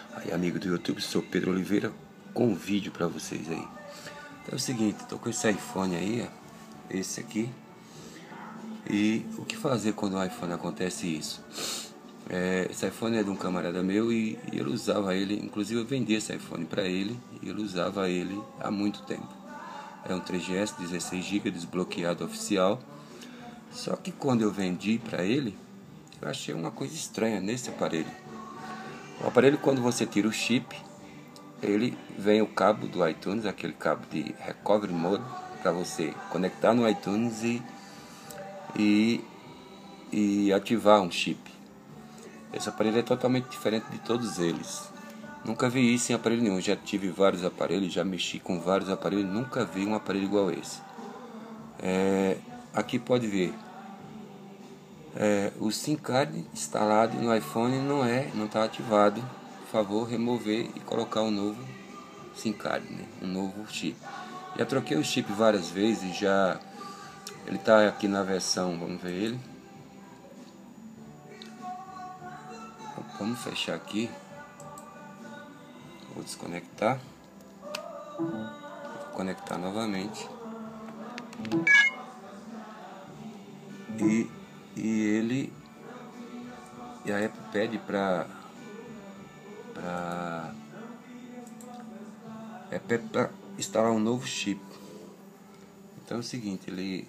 Aí, amigo do YouTube, sou Pedro Oliveira com um vídeo pra vocês aí. Então é o seguinte, tô com esse iPhone aí, ó, esse aqui. E o que fazer quando no iPhone acontece isso? Esse iPhone é de um camarada meu e ele usava ele, inclusive eu vendi esse iPhone pra ele e ele usava ele há muito tempo. É um 3GS 16GB desbloqueado oficial. Só que quando eu vendi pra ele, eu achei uma coisa estranha nesse aparelho. O aparelho, quando você tira o chip, ele vem o cabo do iTunes, aquele cabo de Recovery Mode, para você conectar no iTunes e ativar um chip. Esse aparelho é totalmente diferente de todos eles. Nunca vi isso em aparelho nenhum. Já tive vários aparelhos, já mexi com vários aparelhos, nunca vi um aparelho igual a esse. Aqui pode ver. O SIM card instalado no iPhone não está ativado. Por favor, remover e colocar um novo SIM card, né? Um novo chip. Já troquei o chip várias vezes, já ele está aqui na versão, vamos ver ele. Vamos fechar aqui. Vou desconectar. Vou conectar novamente. E a Apple pede para instalar um novo chip. Então é o seguinte, ele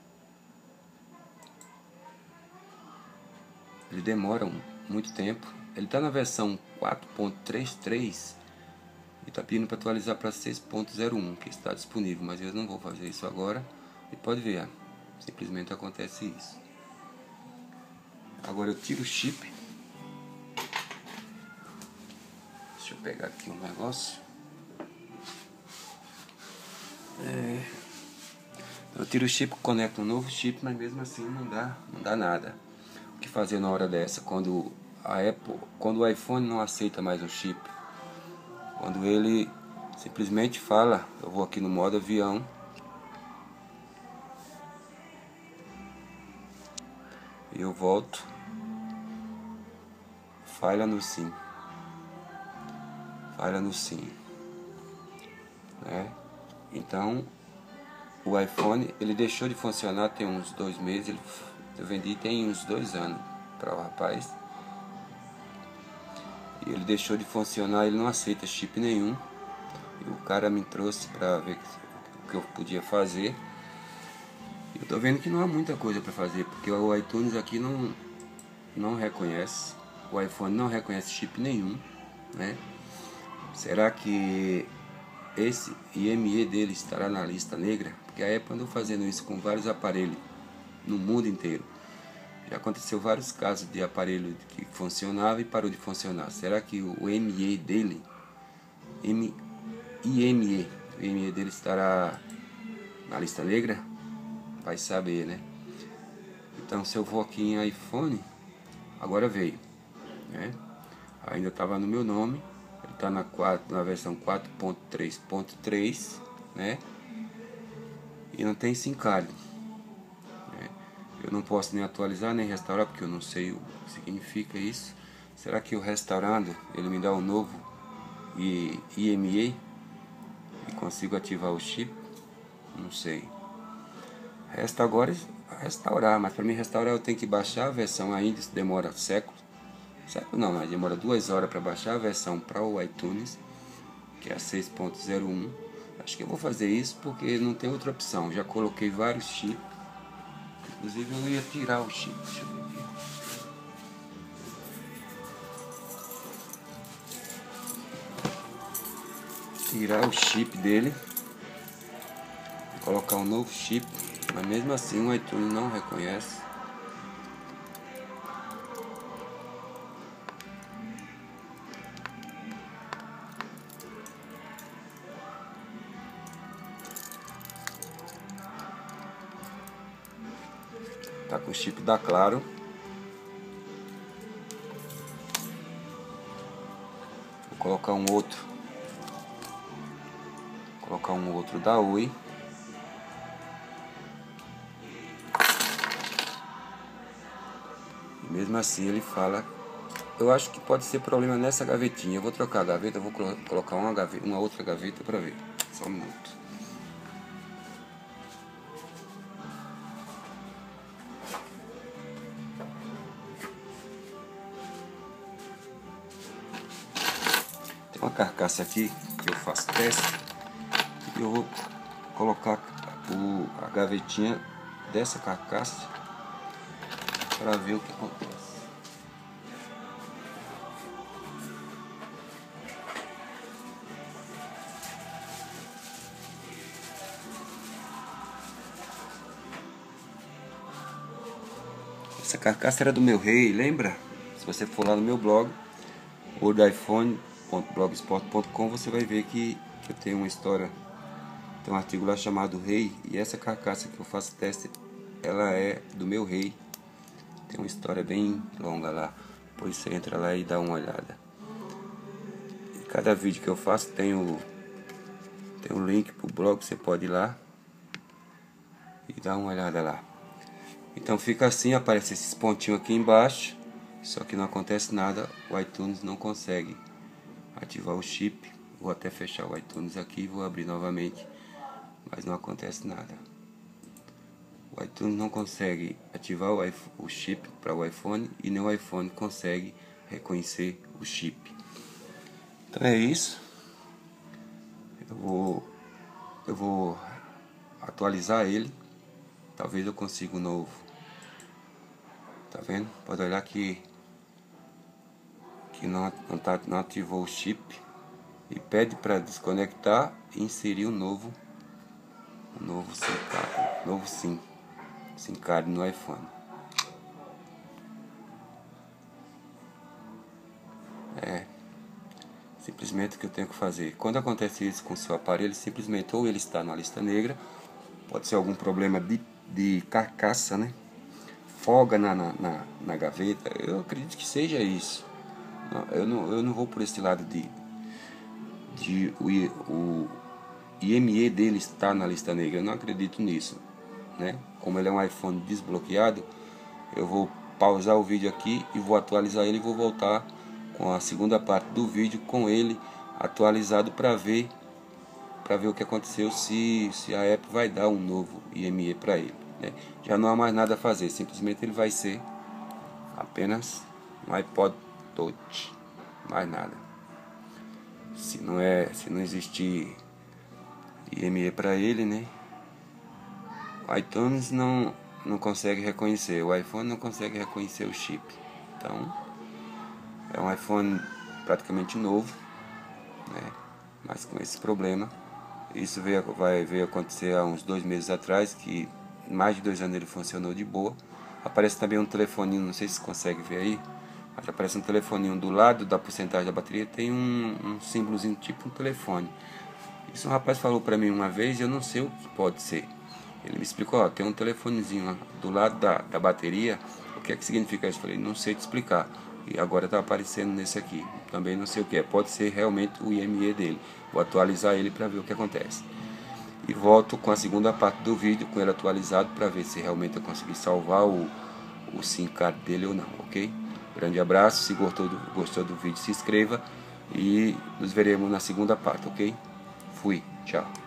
demora muito tempo. Ele está na versão 4.33 e está pedindo para atualizar para 6.01, que está disponível, mas eu não vou fazer isso agora. E pode ver, simplesmente acontece isso. Agora eu tiro o chip. Deixa eu pegar aqui um negócio. Eu tiro o chip, conecto um novo chip, mas mesmo assim não dá nada. O que fazer na hora dessa? Quando o iPhone não aceita mais um chip, quando ele simplesmente fala, eu vou aqui no modo avião, e eu volto, falha no SIM, né? Então o iPhone ele deixou de funcionar tem uns 2 meses. Eu vendi tem uns 2 anos para o rapaz. E ele deixou de funcionar, ele não aceita chip nenhum. E o cara me trouxe para ver o que eu podia fazer. E eu tô vendo que não há muita coisa para fazer, porque o iTunes aqui não reconhece. O iPhone não reconhece chip nenhum, né? Será que esse IME dele estará na lista negra? Porque a Apple andou fazendo isso com vários aparelhos no mundo inteiro. Já aconteceu vários casos de aparelho que funcionava e parou de funcionar. Será que o IME dele, o IME dele estará na lista negra? Vai saber, né? Então, se eu vou aqui em iPhone, agora veio, né? Ainda estava no meu nome. Ele está na versão 4.3.3, né? E não tem SIM card. Eu não posso nem atualizar nem restaurar, porque eu não sei o que significa isso. Será que eu restaurando ele me dá um novo IME e consigo ativar o chip? Não sei. Resta agora restaurar, mas para mim restaurar eu tenho que baixar a versão ainda. Isso demora séculos. Século não, mas demora 2 horas para baixar a versão para o iTunes, que é a 6.01. Acho que eu vou fazer isso porque não tem outra opção. Já coloquei vários chips. Inclusive eu ia tirar o chip. Deixa eu ver aqui. Tirar o chip dele. Colocar um novo chip. Mas mesmo assim o iTunes não reconhece. Tá com o chip da Claro. Vou colocar um outro. Vou colocar um outro da Oi. E mesmo assim ele fala eu acho que pode ser problema nessa gavetinha. Eu vou trocar a gaveta, eu vou colocar uma outra gaveta para ver. Só um minuto. Tem uma carcaça aqui que eu faço teste e eu vou colocar a gavetinha dessa carcaça para ver o que acontece. Essa carcaça era do meu rei, lembra? Se você for lá no meu blog, worldiphone.blogspot.com, você vai ver que eu tenho uma história. Tem um artigo lá chamado Rei, e essa carcaça que eu faço teste, ela é do meu rei. Tem uma história bem longa lá, por isso você entra lá e dá uma olhada. E cada vídeo que eu faço tem o link pro blog, você pode ir lá e dar uma olhada lá. Então fica assim, aparece esses pontinhos aqui embaixo, só que não acontece nada, o iTunes não consegue ativar o chip. Vou até fechar o iTunes aqui e vou abrir novamente, mas não acontece nada. O iTunes não consegue ativar o chip para o iPhone e nem o iPhone consegue reconhecer o chip. Então é isso. Eu vou atualizar ele. Talvez eu consiga um novo. Tá vendo? Pode olhar que não ativou o chip. E pede para desconectar e inserir um novo SIM card no iPhone. É simplesmente o que eu tenho que fazer. Quando acontece isso com o seu aparelho, simplesmente ou ele está na lista negra, pode ser algum problema de carcaça, né? Folga na gaveta. Eu acredito que seja isso. Eu não vou por esse lado o IMEI dele está na lista negra. Eu não acredito nisso, né? Como ele é um iPhone desbloqueado, eu vou pausar o vídeo aqui e vou atualizar ele e vou voltar com a segunda parte do vídeo com ele atualizado para ver o que aconteceu, se a Apple vai dar um novo IMEI para ele, né? Já não há mais nada a fazer, simplesmente ele vai ser apenas um iPod Touch, mais nada. Se não existir IMEI para ele, né? O iTunes não consegue reconhecer, o iPhone não consegue reconhecer o chip. Então é um iPhone praticamente novo, né? Mas com esse problema. Isso veio acontecer há uns 2 meses atrás, que mais de 2 anos ele funcionou de boa. Aparece também um telefoninho, não sei se você consegue ver aí, mas aparece um telefoninho do lado da porcentagem da bateria, tem um símbolozinho tipo um telefone. Isso um rapaz falou pra mim uma vez e eu não sei o que pode ser. Ele me explicou, ó, tem um telefonezinho lá do lado da bateria, o que é que significa isso? Eu falei, não sei te explicar. E agora está aparecendo nesse aqui, também não sei o que é, pode ser realmente o IMEI dele. Vou atualizar ele para ver o que acontece. E volto com a segunda parte do vídeo, com ele atualizado, para ver se realmente eu consegui salvar o SIM card dele ou não, ok? Grande abraço, se gostou do vídeo, se inscreva e nos veremos na segunda parte, ok? Fui, tchau.